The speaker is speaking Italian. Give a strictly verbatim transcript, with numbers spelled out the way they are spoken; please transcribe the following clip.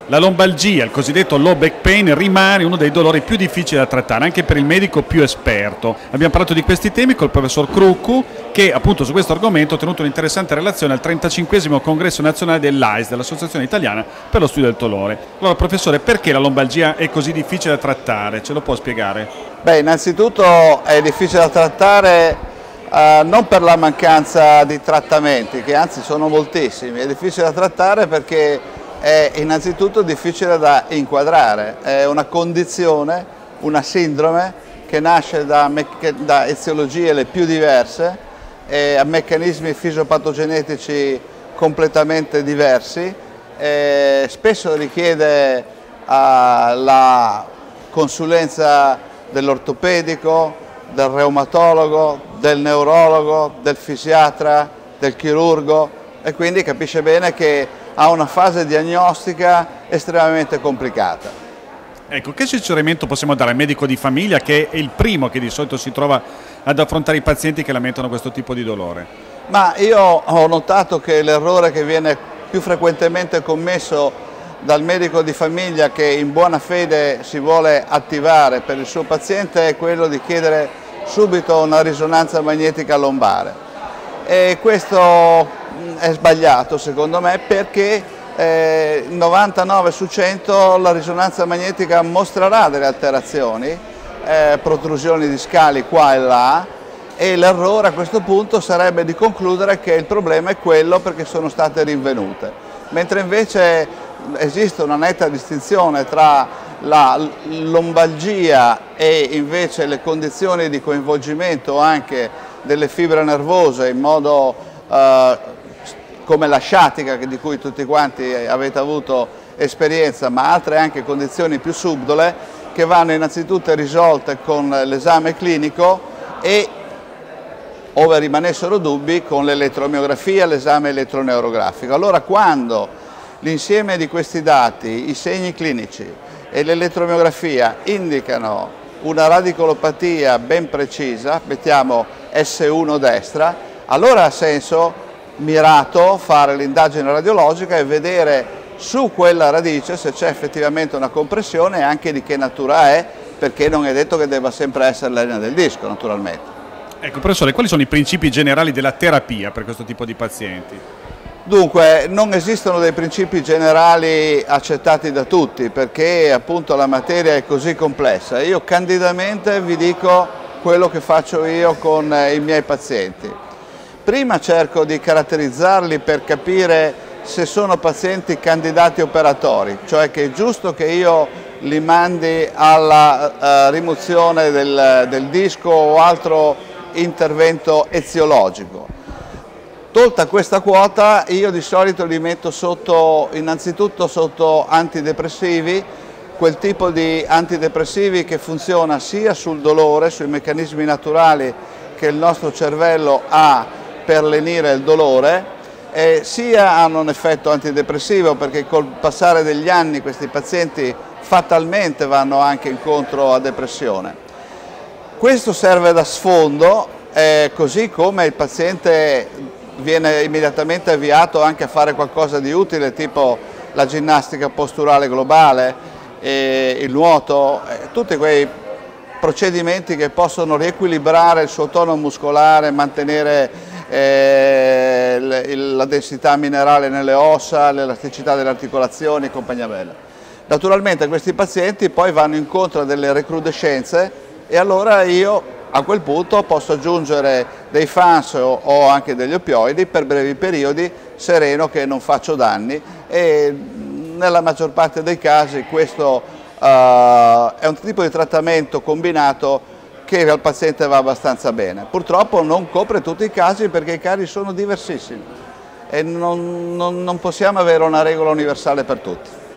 La lombalgia, il cosiddetto low back pain, rimane uno dei dolori più difficili da trattare, anche per il medico più esperto. Abbiamo parlato di questi temi col professor Cruccu, che appunto su questo argomento ha tenuto un'interessante relazione al trentacinquesimo congresso nazionale dell'A I S, dell'Associazione Italiana per lo Studio del Dolore. Allora professore, perché la lombalgia è così difficile da trattare? Ce lo può spiegare? Beh, innanzitutto è difficile da trattare eh, non per la mancanza di trattamenti, che anzi sono moltissimi, è difficile da trattare perché è innanzitutto difficile da inquadrare, è una condizione, una sindrome che nasce da, da eziologie le più diverse e a meccanismi fisiopatogenetici completamente diversi, e spesso richiede uh, la consulenza dell'ortopedico, del reumatologo, del neurologo, del fisiatra, del chirurgo, e quindi capisce bene che ha una fase diagnostica estremamente complicata. Ecco, che suggerimento possiamo dare al medico di famiglia, che è il primo che di solito si trova ad affrontare i pazienti che lamentano questo tipo di dolore? Ma io ho notato che l'errore che viene più frequentemente commesso dal medico di famiglia che in buona fede si vuole attivare per il suo paziente è quello di chiedere subito una risonanza magnetica lombare. E questo è sbagliato secondo me, perché eh, novantanove su cento la risonanza magnetica mostrerà delle alterazioni, eh, protrusioni discali qua e là, e l'errore a questo punto sarebbe di concludere che il problema è quello perché sono state rinvenute, mentre invece esiste una netta distinzione tra la lombalgia e invece le condizioni di coinvolgimento anche delle fibre nervose in modo eh, come la sciatica, di cui tutti quanti avete avuto esperienza, ma altre anche condizioni più subdole che vanno innanzitutto risolte con l'esame clinico e, ove rimanessero dubbi, con l'elettromiografia, l'esame eletroneurografico. Allora, quando l'insieme di questi dati, i segni clinici e l'elettromiografia indicano una radicolopatia ben precisa, mettiamo S uno destra, allora ha senso mirato fare l'indagine radiologica e vedere su quella radice se c'è effettivamente una compressione e anche di che natura è, perché non è detto che debba sempre essere l'ernia del disco, naturalmente. Ecco professore, quali sono i principi generali della terapia per questo tipo di pazienti? Dunque, non esistono dei principi generali accettati da tutti, perché appunto la materia è così complessa. Io candidamente vi dico quello che faccio io con i miei pazienti. Prima cerco di caratterizzarli per capire se sono pazienti candidati operatori, cioè che è giusto che io li mandi alla uh, rimozione del, del disco o altro intervento eziologico. Tolta questa quota, io di solito li metto sotto, innanzitutto sotto antidepressivi, quel tipo di antidepressivi che funziona sia sul dolore, sui meccanismi naturali che il nostro cervello ha per lenire il dolore, e sia hanno un effetto antidepressivo perché col passare degli anni questi pazienti fatalmente vanno anche incontro a depressione. Questo serve da sfondo, eh, così come il paziente viene immediatamente avviato anche a fare qualcosa di utile, tipo la ginnastica posturale globale, e il nuoto, eh, tutti quei procedimenti che possono riequilibrare il suo tono muscolare, mantenere eh, la densità minerale nelle ossa, l'elasticità delle articolazioni e compagnia bella. Naturalmente questi pazienti poi vanno incontro a delle recrudescenze e allora io a quel punto posso aggiungere dei F A S o, o anche degli opioidi per brevi periodi, sereno che non faccio danni, e nella maggior parte dei casi questo uh, è un tipo di trattamento combinato che al paziente va abbastanza bene. Purtroppo non copre tutti i casi perché i casi sono diversissimi e non, non, non possiamo avere una regola universale per tutti.